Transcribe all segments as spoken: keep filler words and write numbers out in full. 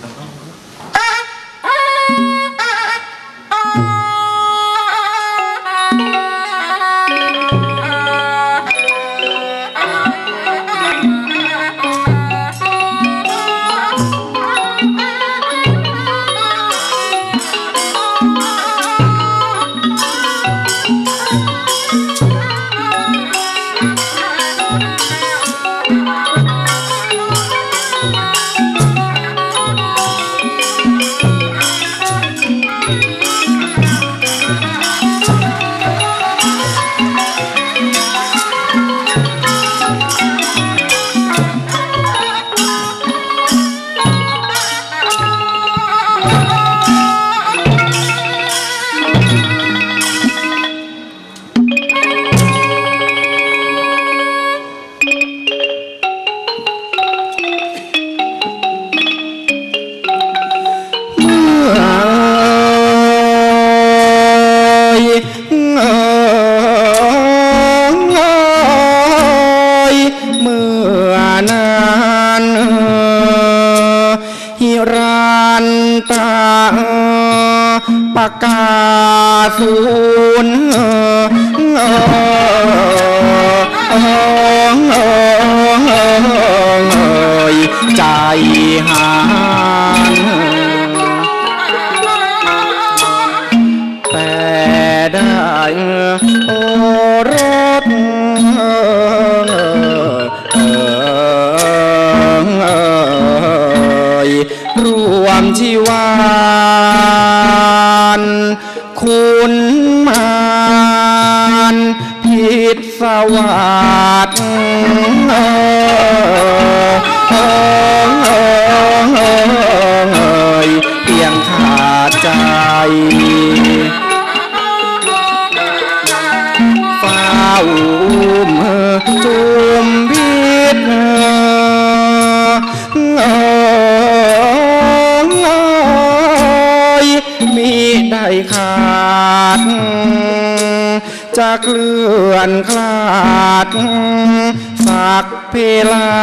ปากกาสูนใจหานแต่ได้โอรสรวมชีวานคุณมานพิษสวัสดิ์เพียงขาดใจเฝ้าจุมพิษมีได้ขาดจะเคลื่อนคลาดสักเพลา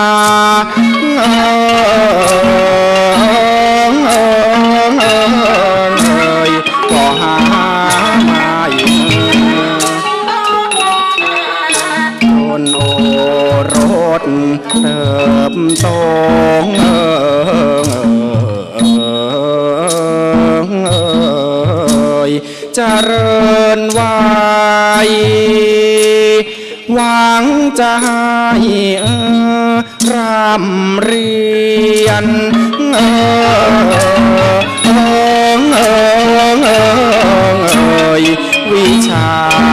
ก็หาไม่จนโอรสเติบโตเจริญวัยหวังจะให้ร่ำเรียนวิชา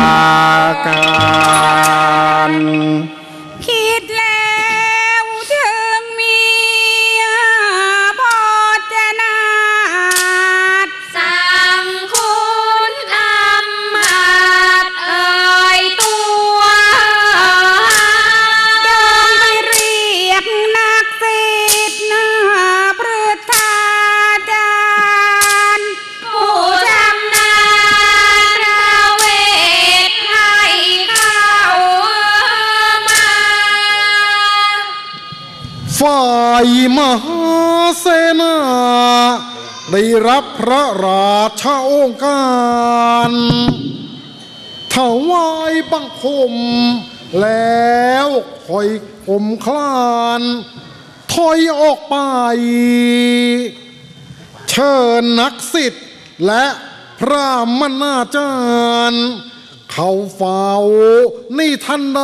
การคิดแล้วถึงเมียพอจะนาดสั่งคุณอำมาตย์เอ่ยตัวจงไปเรียกนักศิษย์นาพฤทธาจารย์ผู้ชำนาญประเวทให้เข้ามาฝ่ายมหาเสนาได้รับพระราชโองการถวายบังคมแล้วคอยคมคลานถอยออกไปเชิญนักศิษย์และพระมนาจารย์เข้าเฝ้านี่ทันใด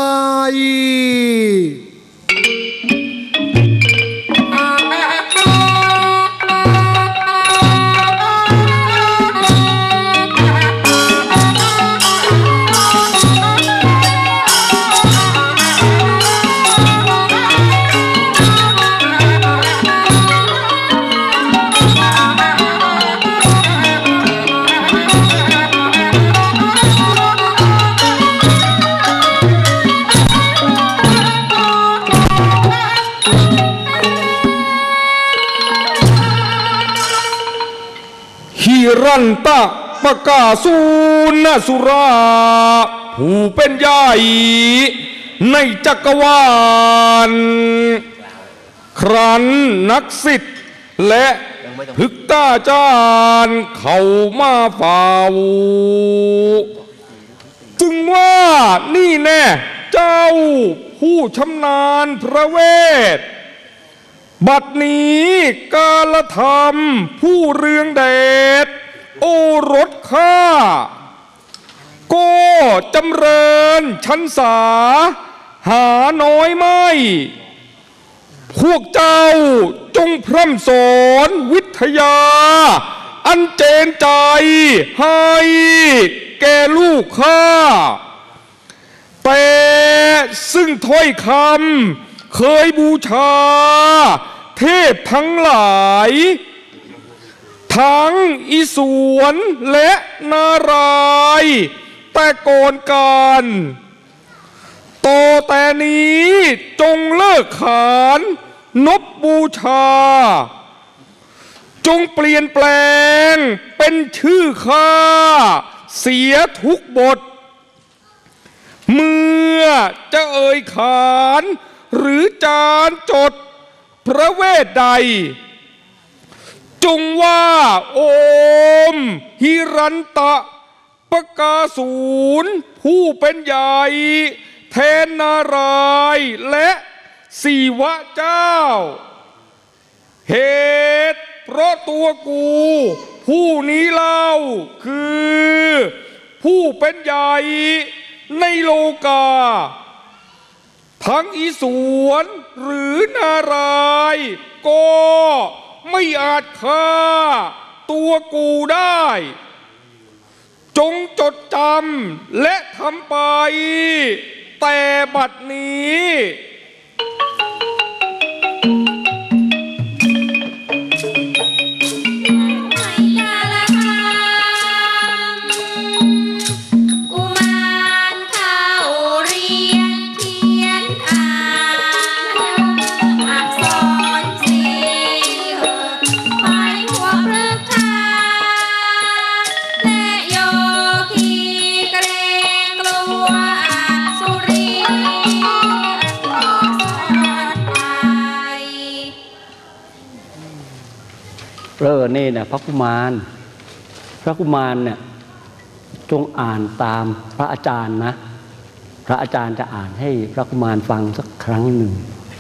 ฮิรันตะปะกาสูนสุราผู้เป็นใหญ่ในจักรวาลครั้นนักศิษย์และพึกตาจารเข้ามาฝ่าจึงว่านี่แน่เจ้าผู้ชำนาญพระเวทบัดนี้กาลธรรมผู้เรืองเดชโอรสข้าก็จำเริญชันษาหาน้อยไม่พวกเจ้าจงพร่ำสอนวิทยาอันเจนใจให้แก่ลูกข้าแต่ซึ่งถ้อยคำเคยบูชาเทพทั้งหลายทั้งอิศวรและนารายณ์แต่ก่อนการต่อแต่นี้จงเลิกขานนบบูชาจงเปลี่ยนแปลงเป็นชื่อข้าเสียทุกบทเมื่อจะเอ่ยขานหรือจานจดพระเวทใดจงว่าโอมหิรันตะปกาสูรผู้เป็นใหญ่แทนนารายณ์และสีวะเจ้าเหตุเพราะตัวกูผู้นี้เล่าคือผู้เป็นใหญ่ในโลกาทั้งอิศวรหรือนารายณ์ก็ไม่อาจฆ่าตัวกูได้จงจดจำและทำไปแต่บัดนี้เออนี่เนี่ยพระกุมารพระกุมารเนี่ยจงอ่านตามพระอาจารย์นะพระอาจารย์จะอ่านให้พระกุมารฟังสักครั้งหนึ่ง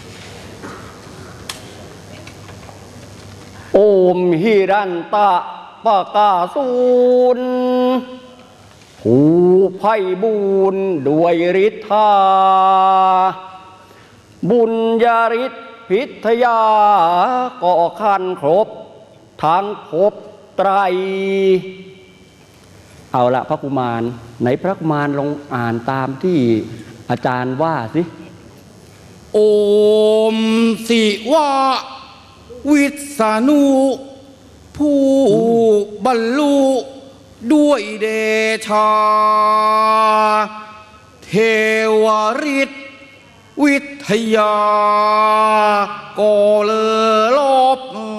โอมหิรันตะปกาสูรผู้ไพ่บุญด้วยฤทธาบุญญาฤทธิพิทยาก่อขันครบทั้งภพไตรเอาละพระกุมารไหนพระกุมารลองอ่านตามที่อาจารย์ว่าสิโอมสิวะวิษณุผู้บรรลุด้วยเดชาเทวฤทธิ์วิทยาก็เลอลบ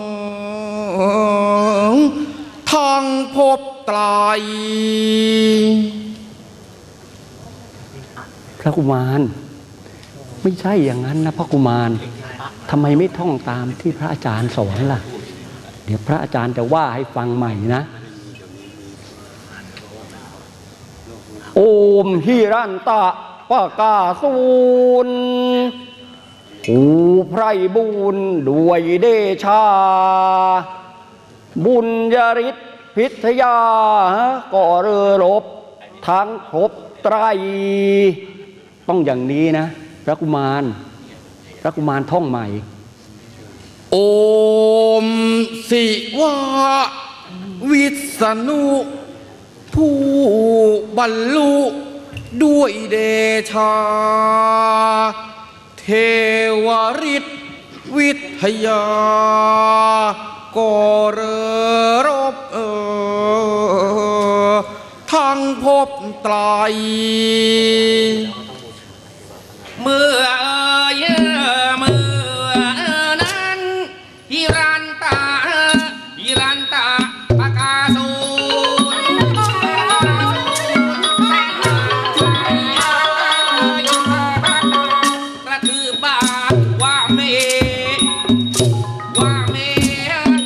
ทั้งภพไตรพระกุมารไม่ใช่อย่างนั้นนะพระกุมารทำไมไม่ท่องตามที่พระอาจารย์สอนล่ะเดี๋ยวพระอาจารย์จะว่าให้ฟังใหม่นะโอมหิรันตะปกาสูรผู้ไพรบุญด้วยเดชาบุญญาฤทธิพิทยาก่อเรือรบทั้งภพไตรต้องอย่างนี้นะพระกุมารพระกุมารท่องใหม่โอมสิวะวิษณุผู้บรรลุด้วยเดชาเทวฤทธิ์วิทยาก่อเรือรบเออทั้งภพไตรเมื่อเยเมื่อนั้นฮิรันตะฮิรันตะปกาสูกระทืบบาทว่าเมว่าเม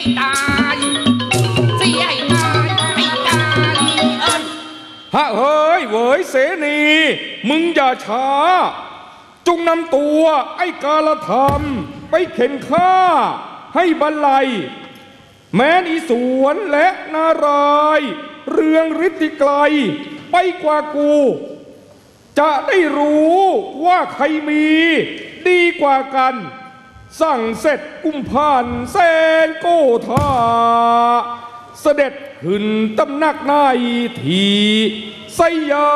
ตายเสียให้ตายให้ตายเอ้ยฮะเฮ้ยเวยเสนีมึงอย่าช้าจงนำตัวไอ้กาลธรรมไปเข็นฆ่าให้บรรลัยแม้นอีสวนและนารายณ์เรืองฤทธิไกลไปกว่ากูจะได้รู้ว่าใครมีดีกว่ากันสั่งเสร็จกุมภานแสนโกธาเสด็จขึ้นตำหนักนายทีไสยา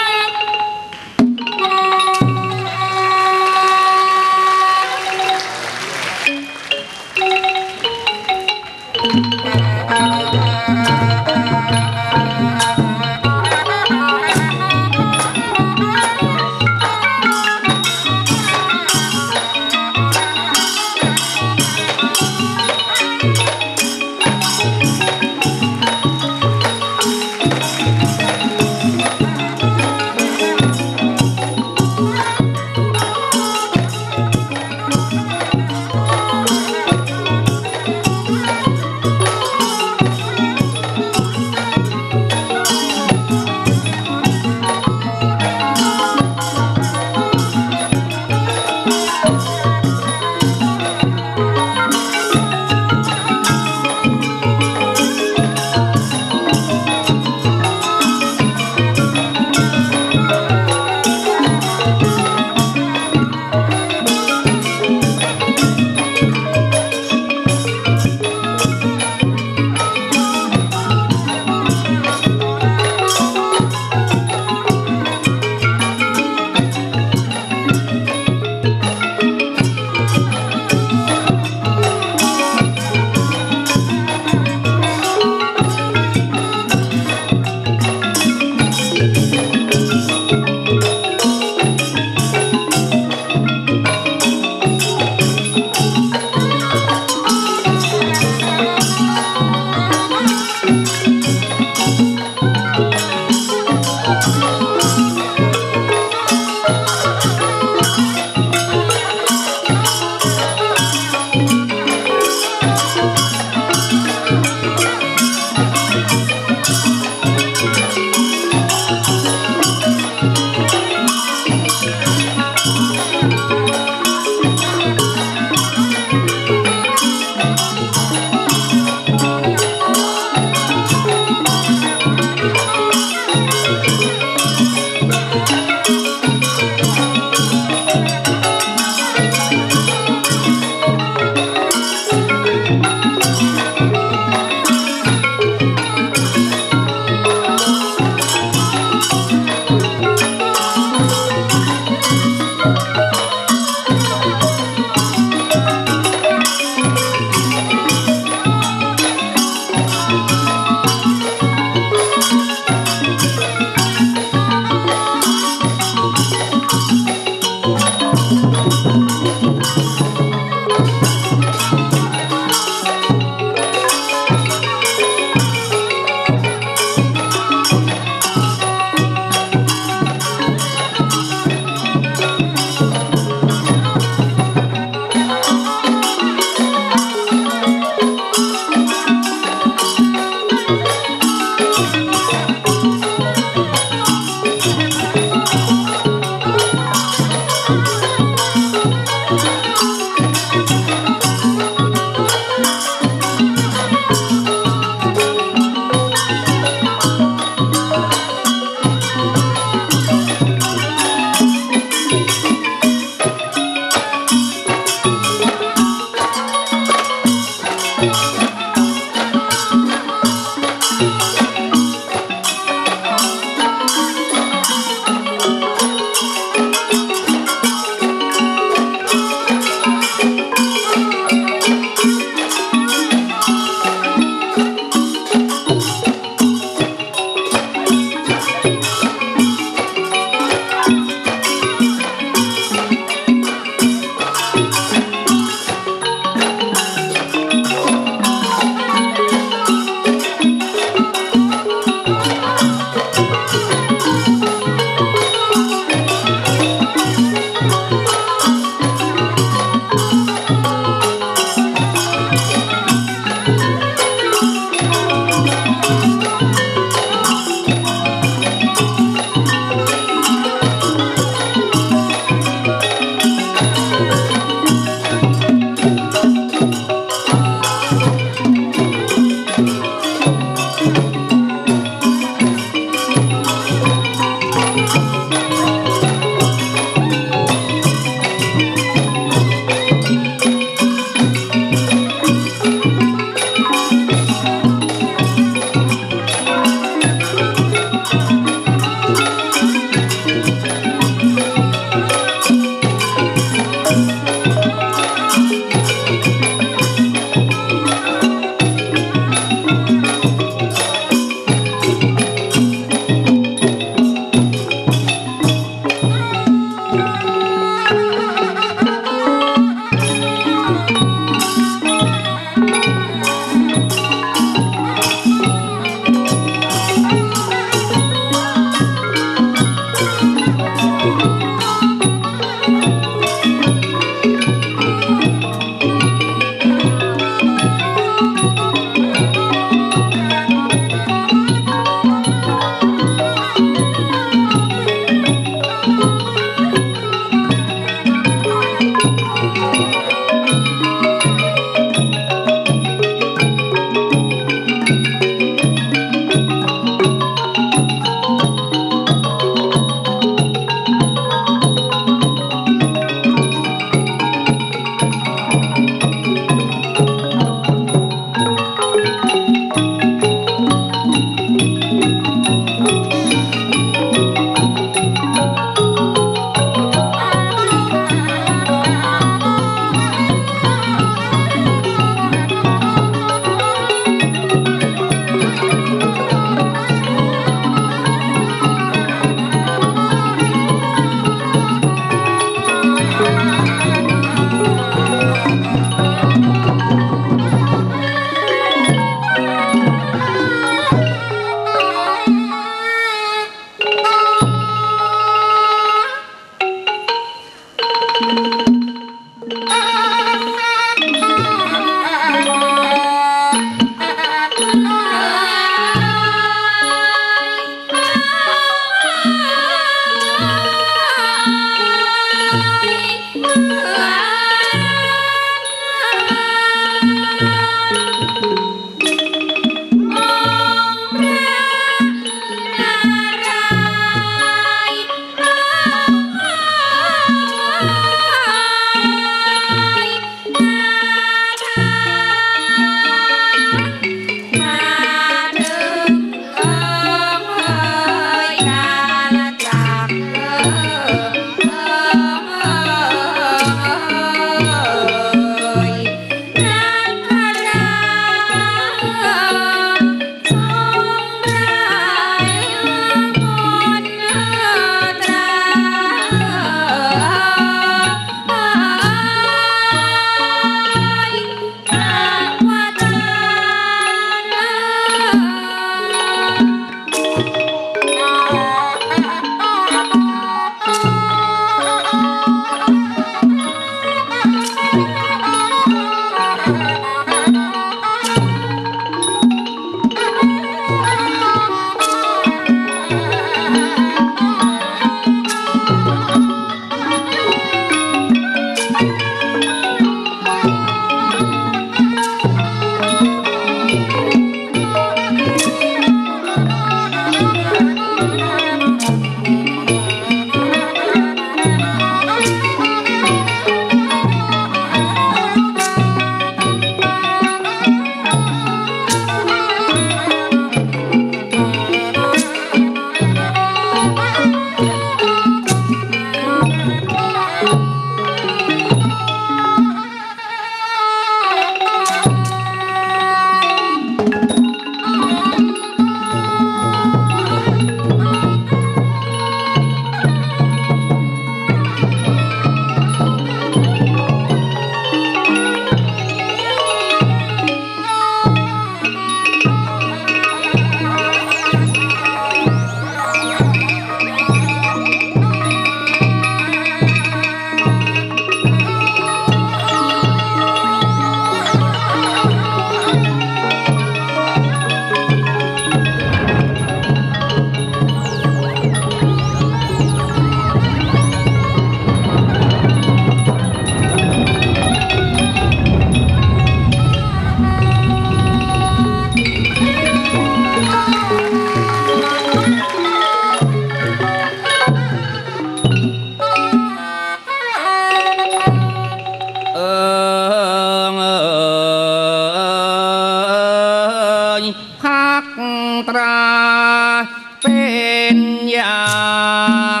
ตราเป็นอย่าง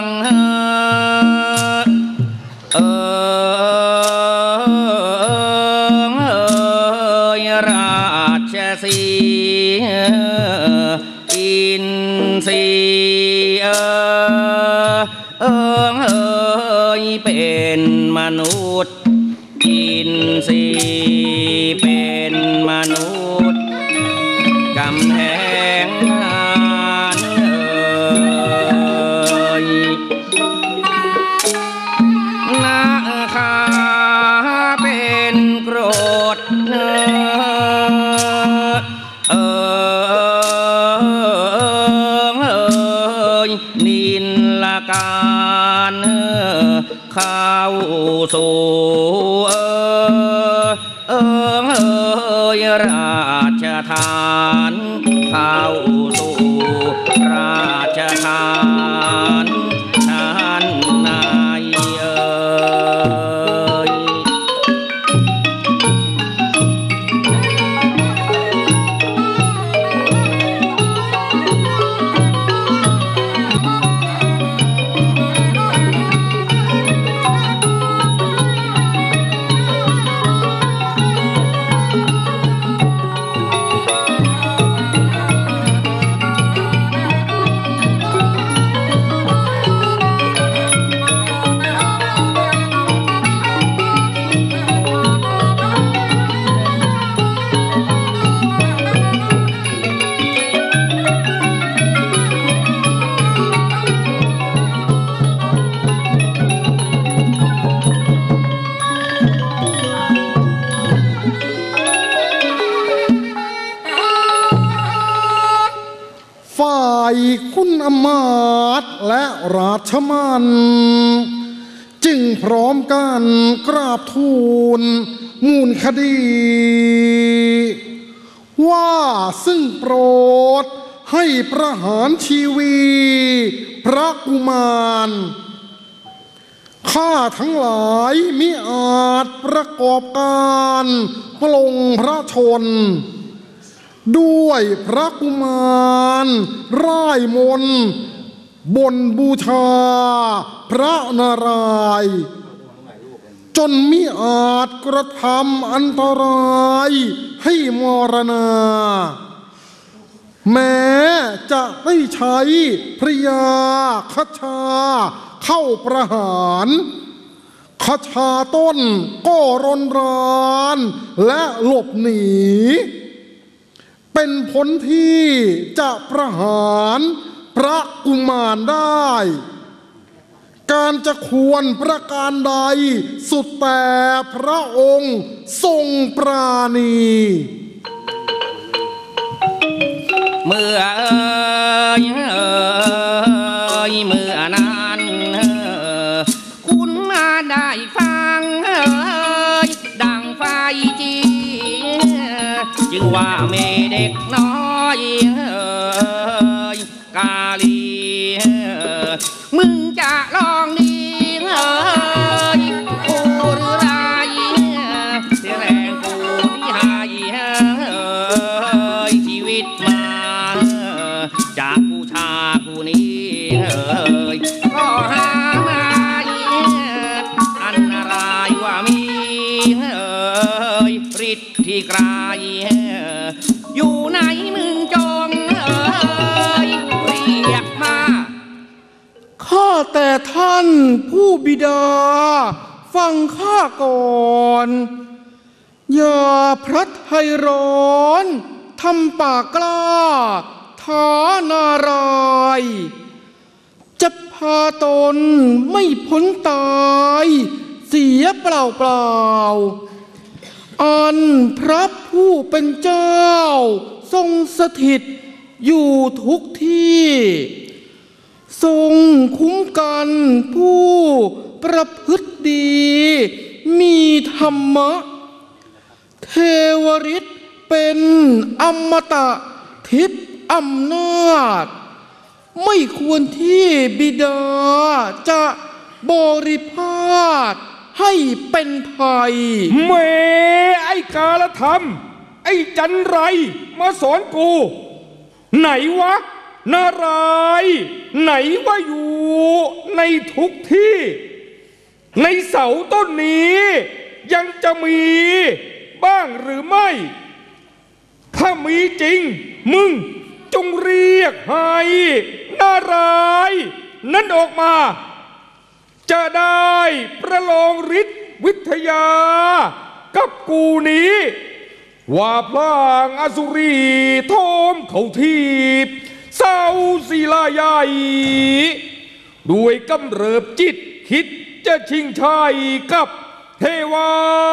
เออราชสีอินทรีเออเออเป็นมนุษย์อินทรีเป็นมนุษย์กำแพงงานเอ่ยนาคาเป็นโกรธเอ่อเอ่ยนินละการเข้าสู่เอ่อเอ่ยราชทานเข้าสู่ราชทานนั้นนายเอ่ยฝ่ายคุณอมาตย์และราชมันจึงพร้อมกันกราบทูลมูลคดี ว่าซึ่งโปรดให้ประหารชีวีพระกุมารข้าทั้งหลายมิอาจประกอบการปลงพระชนด้วยพระกุมารร่ายมนต์บนบูชาพระนารายณ์จนมิอาจกระทำอันตรายให้มรณาแม้จะได้ใช้พระยาคชาเข้าประหารคชาต้นก็รนรานและหลบหนีเป็นผลที่จะประหารพระกุมารได้การจะควรประการใดสุดแต่พระองค์ทรงปราณีเมื่อเอ่ยเอ่ยเมื่อนั้นคุณมาได้ฟังเอ่ยดังไฟจีจึงว่าเมเด็กน้อยเอ่ยกาลีมึงจะลองดีเอ่ยกูหรือไรเสียแรงกูที่หายเอ่ยชีวิตมาจากกูชากูนี้เอ่ยก็หาไม่อันอะไรว่ามีเอ่ยฤทธิ์ที่ไกลอยู่ไหนมึงจงเอ่ยเรียกมาข้าแต่ท่านผู้บิดาฟังข้าก่อนอย่าพลัดให้ร้อนทำปากกล้าท้านารายณ์จะพาตนไม่พ้นตายเสียเปล่าเปล่าอันพระผู้เป็นเจ้าทรงสถิตอยู่ทุกที่ทรงคุ้มกันผู้ประพฤติดีมีธรรมะเทวฤทธิ์เป็นอมตะทิพย์อำนาจไม่ควรที่บิดาจะบริพาทให้เป็นภัยแม่ไอ้กาลธรรมไอ้จันไรมาสอนกูไหนวะนารายณ์ไหนว่าอยู่ในทุกที่ในเสาต้นนี้ยังจะมีบ้างหรือไม่ถ้ามีจริงมึงจงเรียกให้นารายณ์นั้นออกมาจะได้ประลองฤทธิ์วิทยากับกูนี้ว่าพลางอสุรีโทมเขาทีบเศร้าศิลาใหญ่ด้วยกำเริบจิตคิดจะชิงชัยกับเทวา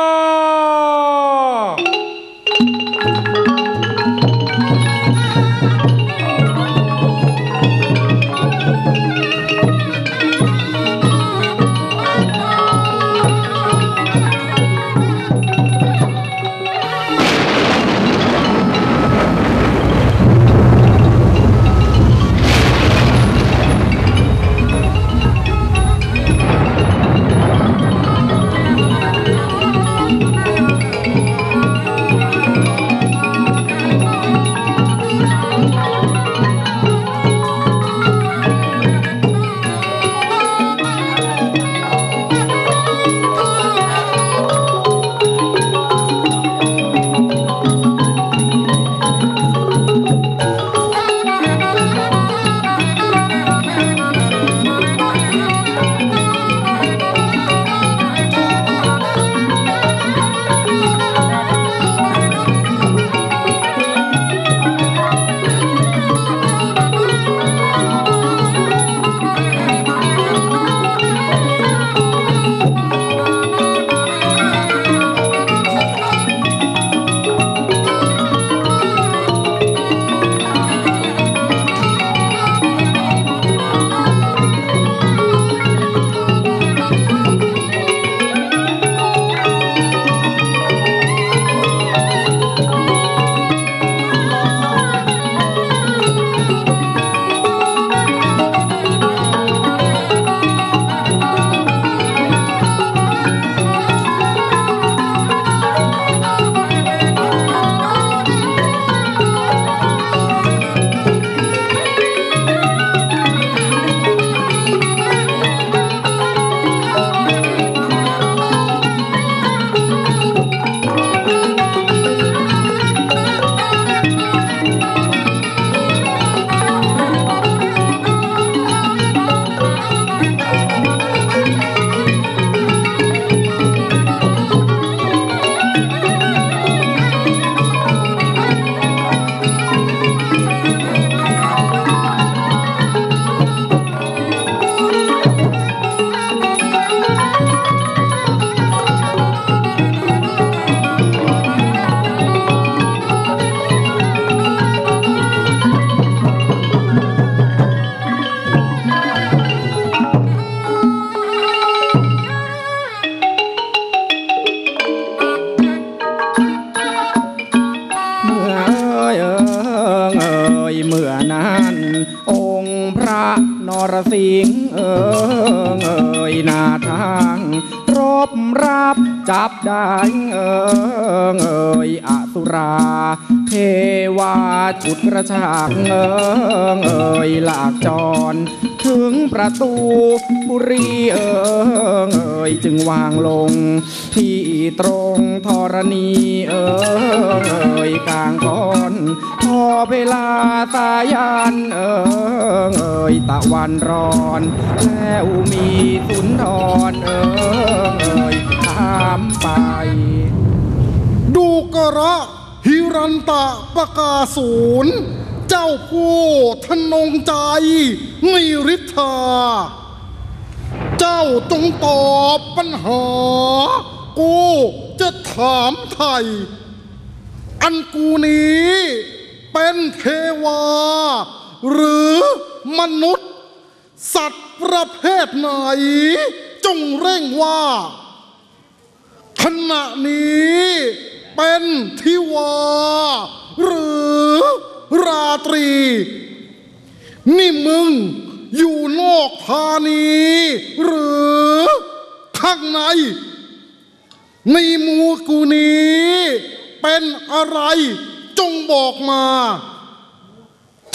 สิงห์เอ่ยหน้าทางรบรับจับได้เอ่ยอสุราเทวาจุดกระชากเอ่ยหลากจรถึงประตูบุรีเอ่ยจึงวางลงที่ตรงธรณีเอ่ยกลางก้อนพอเวลาสายันเอ่ยตะวันร้อนแล้วมีสุนทรเอ่ยถามไปดูกระหิรันตะปกาศูนย์เจ้าผู้ทนงใจมีฤทธาเจ้าจงตอบปัญหากูจะถามไทยอันกูนี้เป็นเทวาหรือมนุษย์สัตว์ประเภทไหนจงเร่งว่าขณะนี้เป็นทิวาหรือราตรีนี่มึงอยู่นอกธานีหรือข้างในในหมู่กูนี้เป็นอะไรจงบอกมา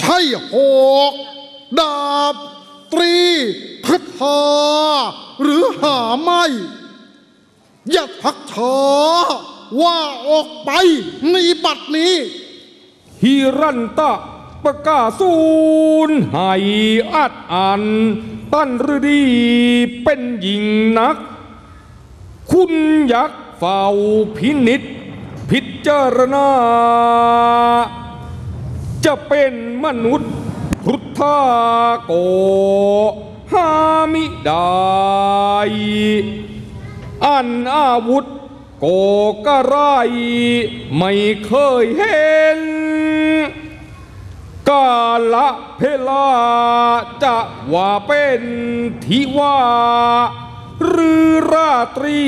ให้หอกดาบตรีคาถาหรือหาไม่อย่าพักช้าว่าออกไปในบัดนี้ฮิรันตะประกาศูนย์ให้อัดอันตั้นฤดีเป็นหญิงนักคุณยักษ์เฝ้าพินิจพิจารณาจะเป็นมนุษย์พุทธาโกหามิได้อันอาวุธโกกระไรไม่เคยเห็นกาละเพลาจะว่าเป็นทิวาหรือราตรี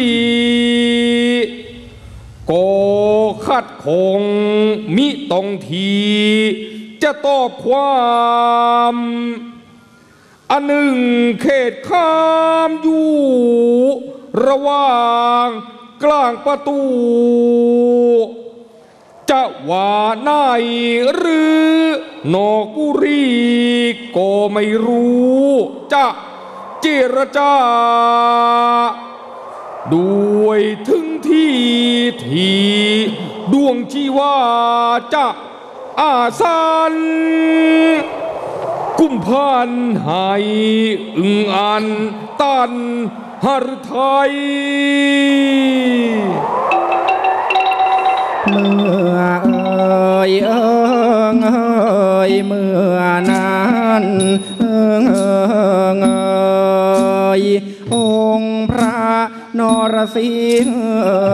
โกขัดคงมิต้องทีจะตอบความอันหนึ่งเขตข้ามอยู่ระหว่างกลางประตูจะว่าในหรือนอกบุรีก็ไม่รู้จะเจรจาด้วยถึงที่ที่ดวงชีวาจะอาสันกุมพันให้อึงอันตันหฤทัยเมื่อเอ่ยเอิงเอ่ยเมื่อนั้นเอิงเอิงเอ่ยองค์พระนรสิงห์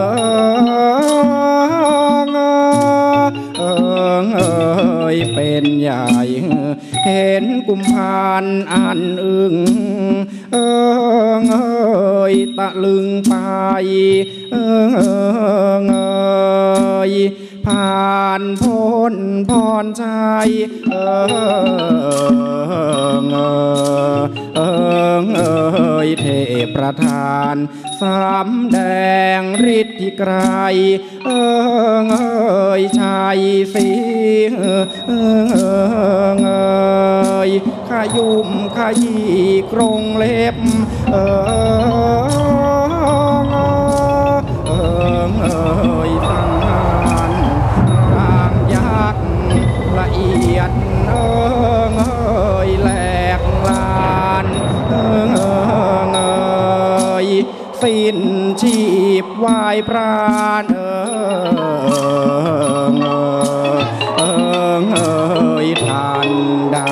เอิงเอ่ยเป็นใหญ่เห็นกุมภานอันอึงเอิงเอ่ยตะลึงไปเอิงเอิงเอ่ยผ่านพ้นพรชัยเอิงเอิงเอ่ยเทพประธานสามแดงฤทธิไกรเอิงเอ่ยชัยศรีเอิงเอ่ยขยุมขยี้กรงเล็บเอิงเอิงเอ่ยสังหารร่างยักษ์ละเอียดเอิงเอ่ยแหลกลานเอิงเอ่ยสิ้นชีพวายพรานเอิงเอิงเอ่ยทันใด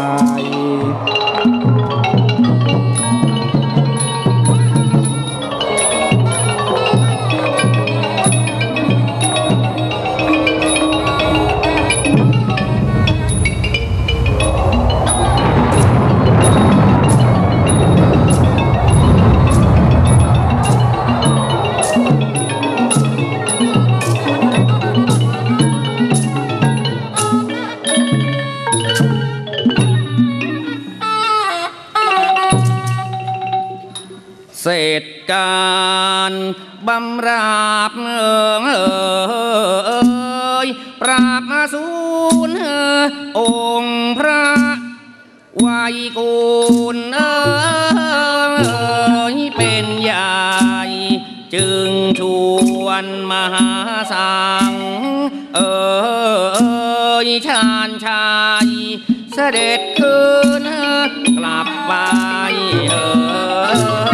เศษการบำราบเอิงเอ่ยปราบมาสูนองค์พระวัยกุลเอ่ยเป็นใหญ่จึงชวนมหาสังเอ่ยชาญชายเสด็จคืนกลับไปเอ่ย